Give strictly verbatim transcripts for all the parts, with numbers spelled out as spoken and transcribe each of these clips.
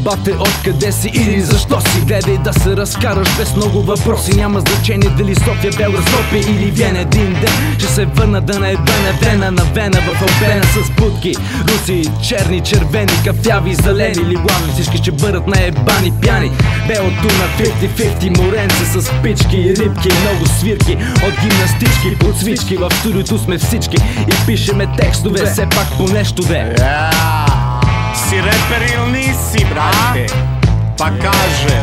Бате, откъде си или защо си? Гледай да се разкараш без много въпроси. Няма значение дали София, Белград, Скопие или Виена. Един ден ще се върна да не бена вена на вена в Албена с будки. Руси, черни, червени, кафяви, зелени или лаги. Всички ще бъдат наебани пяни. Белото на петдесет петдесет, моренце с пички и рибки, много свирки от гимнастички, под свички. В студиото сме всички и пишеме текстове, все пак по нещо де. Yeah. Si reper ili nisi, brate? Pa kaže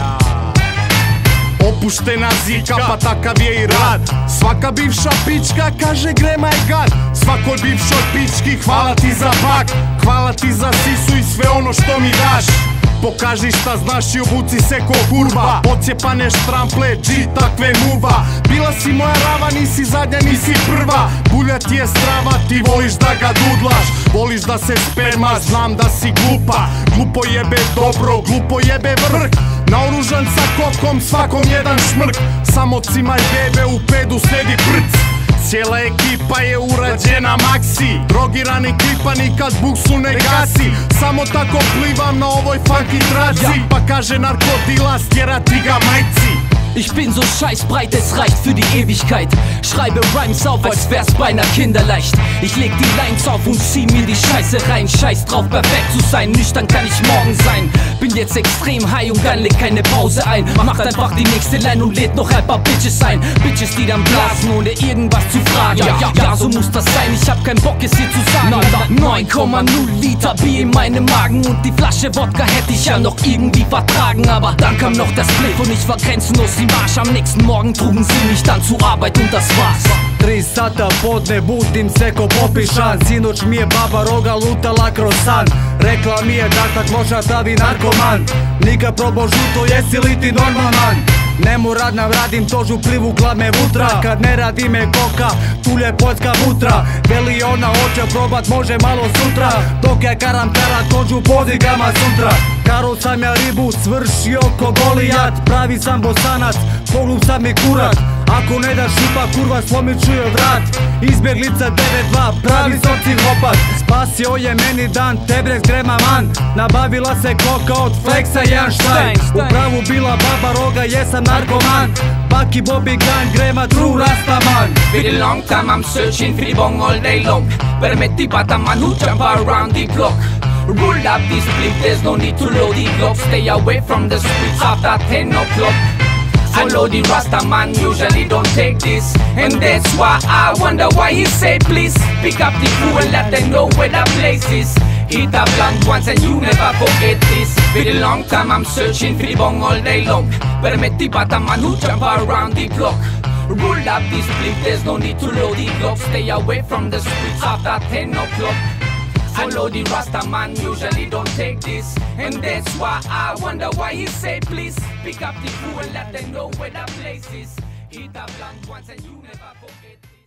opuštena zika, pa takav je i rad. Svaka bivša pička kaže grema je gad. Svakoj bivšoj pički hvala ti za bak, hvala ti za sisu i sve ono što mi daš. Pokaži šta znaš i obuci se ko kurva. Ocijepane štrample, G takve muva. Bila si moja rava, nisi zadnja, nisi prva. Bulja ti je strava, ti voliš da ga dudlaš. Voliš da se sperma, znam da si glupa. Glupo jebe dobro, glupo jebe vrh. Naoružan sa kokom, svakom jedan šmrk. Samo cimaj bebe, u pedu sledi prc. Cijela ekipa je urađena maksi. Drogirani klipa nikad buksu ne gasi. Samo tako plivam na ovoj funky traci. Pa kaže narkodila, stjerati ga majci. Ich bin so scheißbreit, es reicht für die Ewigkeit. Schreibe Rhymes auf, als wär's beinahe kinderleicht. Ich leg die Lines auf und zieh mir die Scheiße rein. Scheiß drauf, perfekt zu sein, nüchtern kann ich morgen sein. Bin jetzt extrem high und dann leg keine Pause ein. Macht einfach die nächste Line und lädt noch ein paar Bitches ein. Bitches, die dann blasen, ohne irgendwas zu fragen. Ja, ja, ja, so muss das sein, ich hab keinen Bock es hier zu sagen. neun Komma null Liter Bier in meinem Magen und die Flasche Wodka hätte ich ja noch irgendwie vertragen. Aber dann kam noch das Blick und ich war grenzenlos im Arsch. Am nächsten Morgen trugen sie mich dann zur Arbeit und das war's. Tri sata podne budim se ko popišan. Sinoć mi je baba roga lutala kroz san. Rekla mi je da tak možda tavi narkoman. Nikad probao žuto, jesi li ti normalan? Nemu radnam, radim tožu privukla me vutra. Kad ne radi me koka, tu ljepotska vutra. Veli ona hoće probat, može malo sutra. Dok ja karam karat, kođu podigama sutra. Karo sam ja ribu svršio ko Golijat. Pravi sam bosanac, poglub sam mi kurat. Ako ne daš šipa kurva slomit ću joj vrat. Izbjeglica devet dva, pravi soci hopat. Spasio je meni dan, Tebrek grema van. Nabavila se koka od Flexa jedan štajn. U pravu bila baba roga, jesam narkoman. Baki Bobby Gun, grema true rastaman. For a long time I'm searching for the bong all day long. But I met the bataman who jump around the block. Roll up this split, there's no need to load the Glock. Stay away from the streets after ten o'clock. Follow the Rasta man, usually don't take this. And that's why I wonder why he say please. Pick up the crew and let them know where the place is. Hit a blunt once and you never forget this. For a long time I'm searching for the bong all day long. But I met the bataman who jump around the block. Roll up this split, there's no need to load the Glock. Stay away from the streets after ten o'clock. Follow the Rasta man, usually don't take this. And that's why I wonder why he say please. Pick up the crew and let them know where the place is. Hit a blunt once and you never forget this.